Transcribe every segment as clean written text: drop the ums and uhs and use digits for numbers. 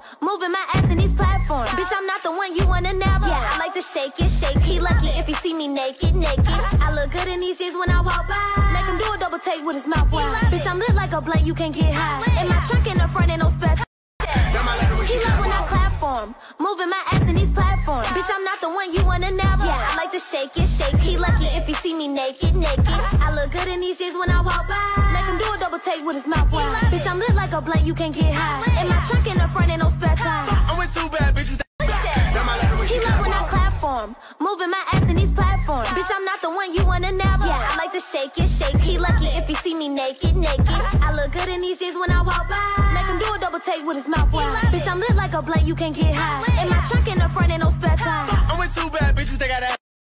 moving my ass in these platforms. Bitch, I'm not the one you wanna nab. Yeah, I like to shake it, shaky. Lucky if you see me naked, naked. I look good in these jeans when I walk by. Make him do a double take with his mouth wide. Bitch, I'm lit like a blunt, you can't get high. In my trunk in the front, ain't no spare. He love when I clap for him, moving my ass in these platforms. Bitch, I'm not the one you wanna nab. Yeah, I like to shake it, shaky. Lucky if you see me naked, naked. I look good in these jeans when I walk by. Make him do a double take with his mouth wide. Bitch, I'm lit like a blunt, you can't get high. In my trunk in the front, ain't no spare tire. I'm with two bad bitches. He love when I clap for him, moving my ass in these platforms. Bitch, I'm not the one you wanna nab. Yeah, I like to shake it, shaky. Lucky if you see me naked, naked. I look good in these jeans when I walk by. Make him do a double take with his mouth wide. Bitch, I'm lit like a blunt, you can't get high. In my trunk in the front, ain't no spare tire. I'm with two bad bitches, they got that.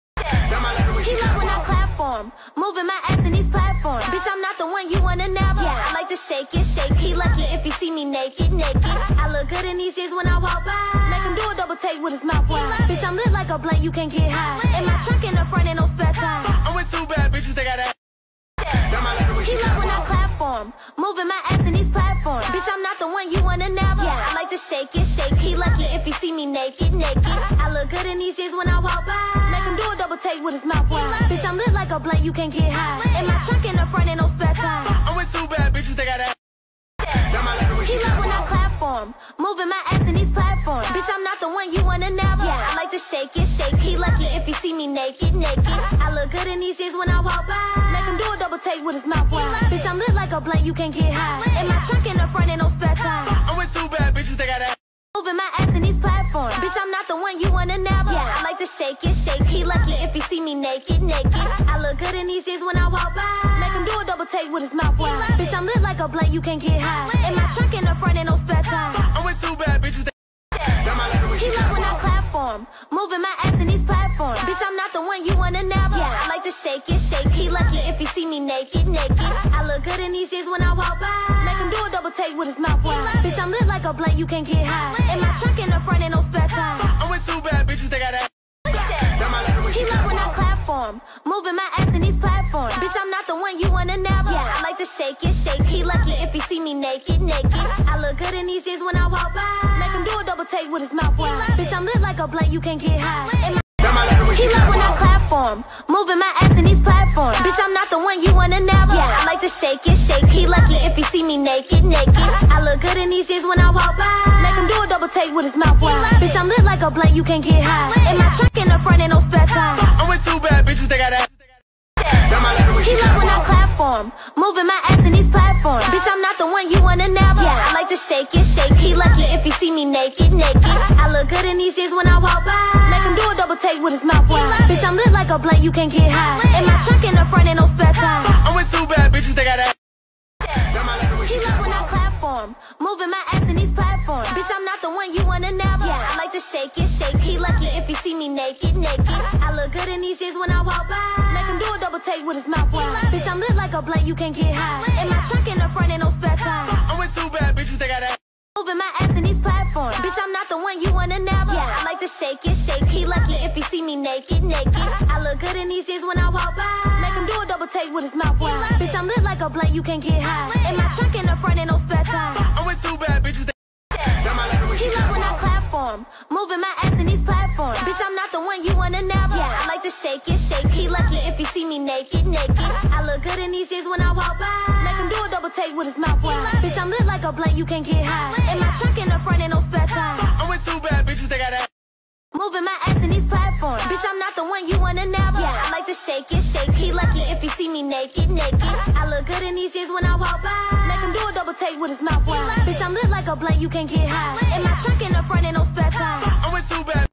He love when I clap for him, moving my ass in these platforms. Bitch, I'm not the one you wanna nab. Yeah, I like to shake it, shaky. Lucky if you see me naked, naked. I look good in these jeans when I walk by. Make him do a double take with his mouth wide. Bitch, I'm lit like a blunt, you can't get high. In my trunk in the front, ain't no spare tire. I'm with two bad bitches, they got that. He love when I clap for him, moving my ass in these platforms. Bitch, I'm not the one you wanna nab. Yeah, I like to shake it, shaky. Lucky if you see me naked, naked. I look good in these jeans when I walk by. Make him do a double take with his mouth wide. Bitch, I'm lit like a blunt, you can't get high. In my trunk in the front, ain't no spare tire. I'm with two bad bitches, they got that. He love when I clap for him, moving my ass in these platforms. Bitch, I'm not the one you wanna nab. Yeah, I like to shake it, shaky. Lucky if you see me naked, naked. I look good in these jeans when I walk by. Make him do a double take with his mouth wide. Bitch, I'm lit like a blunt, you can't get high. In my trunk in the front, ain't no spare tire. I'm with two bad bitches, they got that. Moving my ass in these platforms. Bitch, I'm not the one you wanna nab. Yeah, I like to shake it, shaky. Lucky if you see me naked, naked. I look good in these jeans when I walk by. Make him do a double take with his mouth wide. Bitch, I'm lit like a blunt, you can't get high. In my trunk in the front, ain't no spare tire. I'm with two bad bitches, He love when I clap for him, moving my ass in these platforms. Bitch, I'm not the one you wanna nab. Yeah, I like to shake it, shaky. Lucky if you see me naked, naked. I look good in these jeans when I walk by. Make him do a double take with his mouth wide. Bitch, I'm lit like a blunt, you can't get high. In my trunk in the front, ain't no spare tire. I'm with two bad bitches, they got that. He love when I clap for him, moving my ass in these platforms. Bitch, I'm not the one you wanna nab. Yeah, I like to shake it, shaky. Lucky if you see me naked, naked. I look good in these jeans when I walk by. Make him do a double take with his mouth wide. Bitch, I'm lit like a blunt, you can't get high. He love when I clap for him, moving my ass in these platforms. Bitch, I'm not the one you wanna nab. Yeah, I like to shake it, shaky. Lucky if you see me naked, naked. I look good in these jeans when I walk by. Make him do a double take with his mouth wide. Bitch, I'm lit like a blunt, you can't get high. In my trunk in the front, ain't no spare tire. I'm with two bad bitches, they got that. He love when I clap for him, moving my ass in these platforms. Bitch, I'm not the one you wanna nab. Yeah, I like to shake it, shaky. Lucky if you see me naked, naked. I look good in these jeans when I walk by. Make him do a double take with his mouth wide. Bitch, I'm lit like a blunt, you can't get high. In my trunk in the front, ain't no spare tire. I'm with two bad bitches, they got that. He love when I clap for him, moving my ass in these platforms. Bitch, I'm not the one you wanna nab. Yeah, I like to shake it, shaky. Lucky if you see me naked, naked. I look good in these jeans when I walk by. Make him do a double take with his mouth wide. Bitch, I'm lit like a blunt, you can't get high. In my trunk in the front, ain't no spare tire. I'm with two bad bitches, they got that. Moving my ass in these platforms. Bitch, I'm not the one you wanna nab. Yeah, I like to shake it, shaky. Lucky if you see me naked, naked. I look good in these jeans when I walk by. Make him do a double take with his mouth wide. Bitch, I'm lit like a blunt, you can't get high. In my trunk in the front, ain't no spare tire. I'm with two bad bitches, He love when I clap for him, moving my ass in these platforms. Bitch, I'm not the one you wanna nab. Yeah, I like to shake it, shaky. Lucky if you see me naked, naked. I look good in these jeans when I walk by. Make him do a double take with his mouth wide. Bitch, I'm lit like a blunt, you can't get high. In my trunk in the front, ain't no spare tire. I'm with two bad bitches, they got that. Moving my ass in these platforms. Bitch, I'm not the one you wanna nab. Yeah, I like to shake it, shaky. Lucky if you see me naked, naked. I look good in these jeans when I walk by. Make him do a double take with his mouth wide. Bitch, I'm lit like a blunt, you can't get high. In my trunk in the front, ain't no spare tire. I'm with two bad.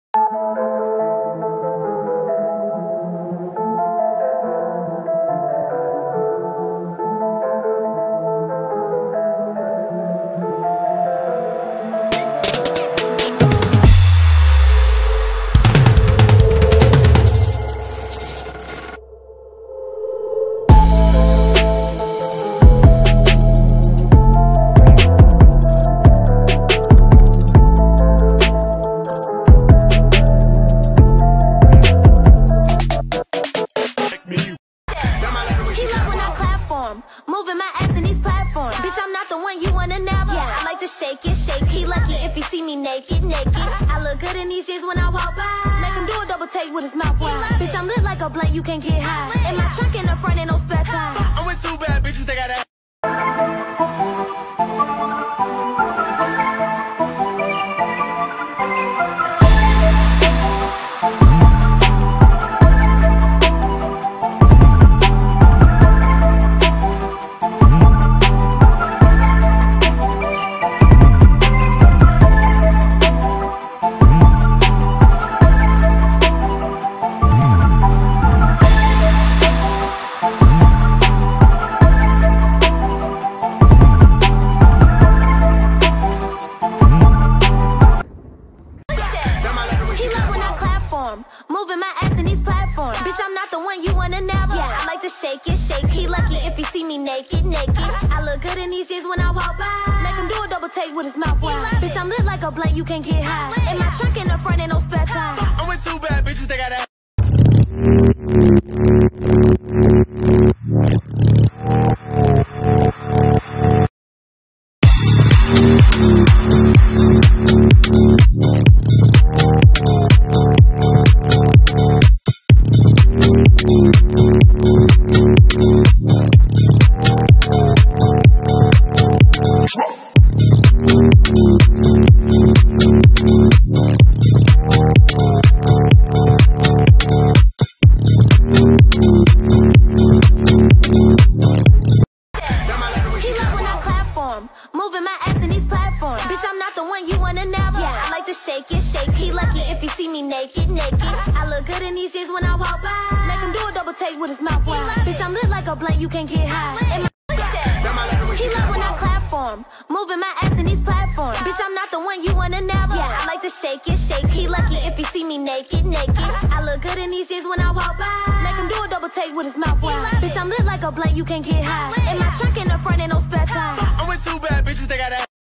see me naked, naked. I look good in these jeans when I walk by. Make him do a double take with his mouth wide. Bitch, I'm lit like a blunt, you can't get high. In my trunk in the front, ain't no spare tire. I'm with two bad bitches that got ass. Moving my ass in these platforms. Bitch, I'm not the one you wanna nab. Yeah, I like to shake it, shake. He lucky if he see me naked, naked. I look good in these jeans when I walk by. Make him do a double take with his mouth wide. Bitch, I'm lit like a blunt, you can't get high. In my trunk in the front, ain't no spare tire. I'm with two bad bitches that got ass. Moving my ass in these platforms. Bitch, I'm not the one you wanna nab. Yeah, I like to shake it, shake. He lucky if he see me naked, naked. I look good in these jeans when I walk by. Make him do a double take with his mouth wide. Bitch, I'm lit like a blunt, you can't get high. In my he love when I clap for him. Moving my ass in these platforms. Bitch, I'm not the one you wanna nab. Yeah, I like to shake it, shake. He lucky if he see me naked, naked. I look good in these jeans when I walk by. Make him do a double take with his mouth wide. Bitch, I'm lit like a blunt, you can't get high. In my trunk in the front, ain't no